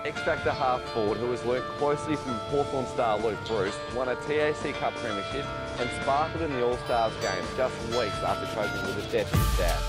X-Factor half forward who has worked closely from Hawthorn star Luke Bruce, won a TAC Cup premiership and sparkled in the All-Stars game just weeks after coping with the death of his dad.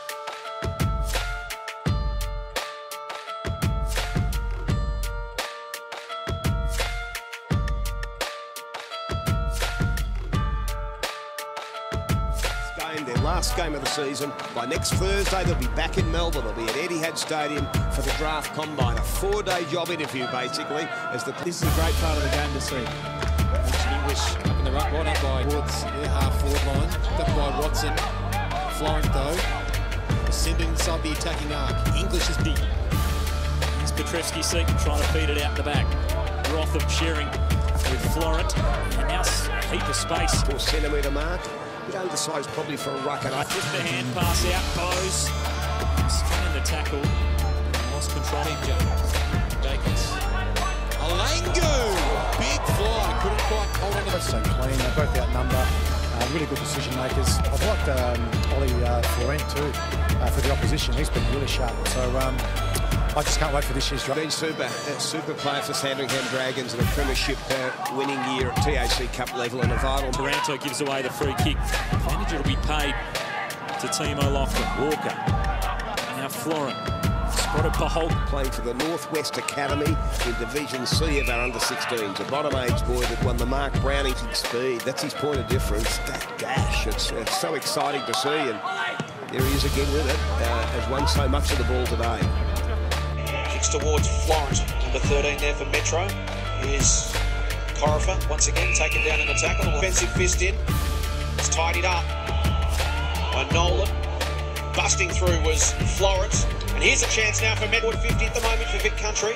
Their last game of the season. By next Thursday, they'll be back in Melbourne. They'll be at Etihad Stadium for the draft combine. A 4-day job interview, basically. This is a great part of the game to see. English up in the right up by Woods, half-forward line. Up by Watson. Florent, though, ascending inside the attacking arc. English is deep. It's Petrevski seeking, trying to feed it out the back. Rotham sharing with Florent. And now a heap of space. 4 centimetre mark. A bit undersized probably for a ruck. Just the hand pass out, Bose. Spun in the tackle. Lost control. Jacobs. Alango! Big fly. Couldn't quite hold on to it. So clean. They're both outnumber. Really good decision makers. I've liked Ollie Florent too for the opposition. He's been really sharp. So I just can't wait for this year's draft. Been super player for Sandringham Dragons in a premiership winning year at TAC Cup level and a vital. Taranto gives away the free kick. Advantage will be paid to Timo Lofton. Walker. Now Florent. Spotted Pahol. Playing for the Northwest Academy in Division C of our under-16s. A bottom age boy that won the Mark Browning speed. That's his point of difference. That dash. It's so exciting to see. And there he is again with it. Has won so much of the ball today. Towards Florent, number 13 there for Metro. Here's Corifer once again taken down in the tackle. Offensive fist in. It's tidied up by Nolan. Busting through was Florent. And here's a chance now for Medwood 50 at the moment for Vic Country.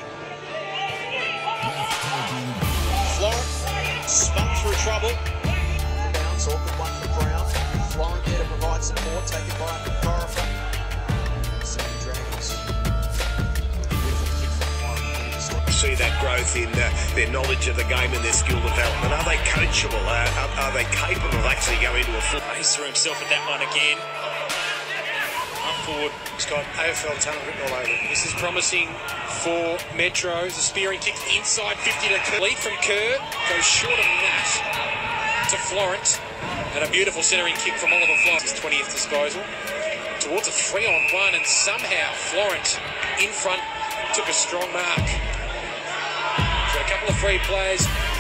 Florent spun through trouble. Bounce, awkward one for Brown. Florent there to provide support, taken by Corifer. See that growth in their knowledge of the game and their skill development. Are they coachable? Are they capable of actually going to a full? He's threw himself at that one again. Up forward. He's got AFL talent written all over him. This is promising for Metro. The spearing kick inside 50 to Kerr. Lead from Kerr. Goes short of that to Florent. And a beautiful centering kick from Oliver Florent. His 20th disposal. Towards a 3-on-1 and somehow Florent in front took a strong mark. A couple of free plays.